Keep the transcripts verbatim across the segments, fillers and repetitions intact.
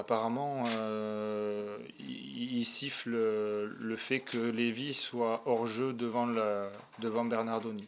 Apparemment, euh, il, il siffle le fait que Lévy soit hors jeu devant, le, devant Bernardoni.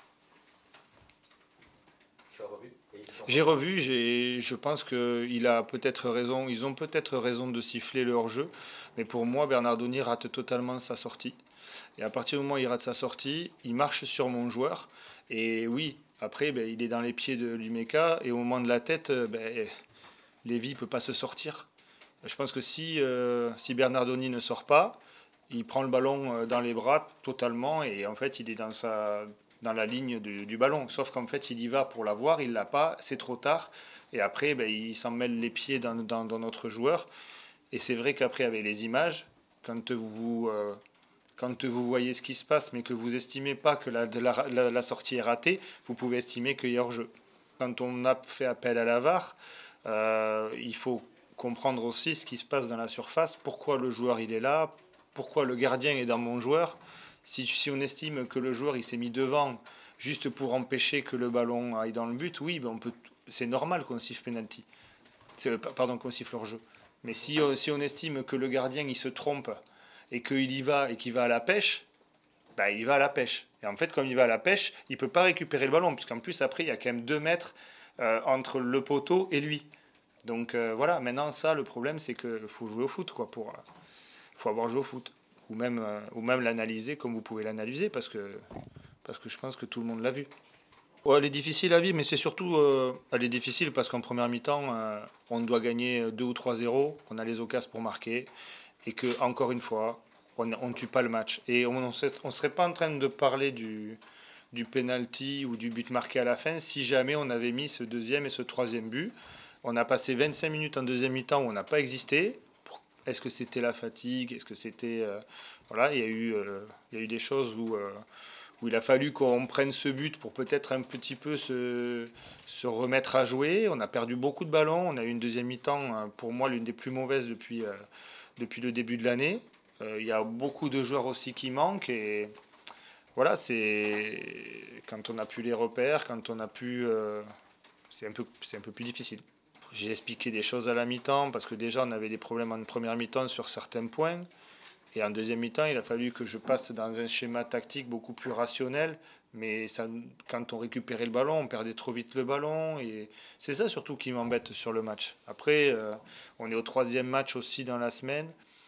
Tu as revu? J'ai revu, j'ai, je pense qu'il a peut-être raison, ils ont peut-être raison de siffler le hors-jeu, mais pour moi, Bernardoni rate totalement sa sortie. Et à partir du moment où il rate sa sortie, il marche sur mon joueur. Et oui, après, ben, il est dans les pieds de Lumeka, et au moment de la tête, ben, Lévy ne peut pas se sortir. Je pense que si, euh, si Bernardoni ne sort pas, il prend le ballon euh, dans les bras totalement et en fait il est dans, sa, dans la ligne du, du ballon. Sauf qu'en fait il y va pour l'avoir, il ne l'a pas, c'est trop tard. Et après ben, il s'en mêle les pieds dans, dans, dans notre joueur. Et c'est vrai qu'après avec les images, quand vous, euh, quand vous voyez ce qui se passe mais que vous estimez pas que la, la, la, la sortie est ratée, vous pouvez estimer qu'il y a hors-jeu. Quand on a fait appel à la V A R, euh, il faut comprendre aussi ce qui se passe dans la surface, pourquoi le joueur il est là, pourquoi le gardien est dans mon joueur. Si, si on estime que le joueur il s'est mis devant juste pour empêcher que le ballon aille dans le but, oui, ben on peut, c'est normal qu'on siffle penalty. C'est, pardon, qu'on siffle hors jeu. Mais si, si on estime que le gardien il se trompe et qu'il y va et qu'il va à la pêche, ben il va à la pêche. Et en fait, comme il va à la pêche, il ne peut pas récupérer le ballon, puisqu'en plus, après, il y a quand même deux mètres euh, entre le poteau et lui. Donc euh, voilà, maintenant ça, le problème c'est qu'il faut jouer au foot, quoi. Pour, euh, faut avoir joué au foot. Ou même, euh, ou même l'analyser comme vous pouvez l'analyser, parce que, parce que je pense que tout le monde l'a vu. Ouais, elle est difficile à vivre, mais c'est surtout, euh, elle est difficile parce qu'en première mi-temps, euh, on doit gagner deux ou trois zéro, on a les occasions pour marquer, et que encore une fois, on ne tue pas le match. Et on ne serait pas en train de parler du, du penalty ou du but marqué à la fin si jamais on avait mis ce deuxième et ce troisième but. On a passé vingt-cinq minutes en deuxième mi-temps où on n'a pas existé. Est-ce que c'était la fatigue? Est-ce que c'était... Euh, voilà, il y, a eu, euh, il y a eu des choses où, euh, où il a fallu qu'on prenne ce but pour peut-être un petit peu se, se remettre à jouer. On a perdu beaucoup de ballons. On a eu une deuxième mi-temps, pour moi, l'une des plus mauvaises depuis, euh, depuis le début de l'année. Euh, il y a beaucoup de joueurs aussi qui manquent. Et voilà, c'est quand on n'a plus les repères, quand on a pu... Euh, c'est un peu, c'est un peu plus difficile. J'ai expliqué des choses à la mi-temps parce que déjà on avait des problèmes en première mi-temps sur certains points. Et en deuxième mi-temps, il a fallu que je passe dans un schéma tactique beaucoup plus rationnel. Mais ça, quand on récupérait le ballon, on perdait trop vite le ballon. Et c'est ça surtout qui m'embête sur le match. Après, euh, on est au troisième match aussi dans la semaine.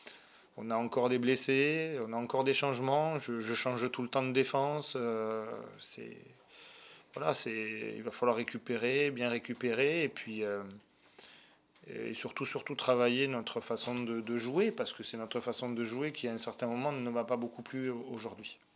On a encore des blessés, on a encore des changements. Je, je change tout le temps de défense. Euh, c'est, voilà, c'est, il va falloir récupérer, bien récupérer. Et puis... Euh, et surtout, surtout travailler notre façon de, de jouer, parce que c'est notre façon de jouer qui, à un certain moment, ne va pas beaucoup plus aujourd'hui.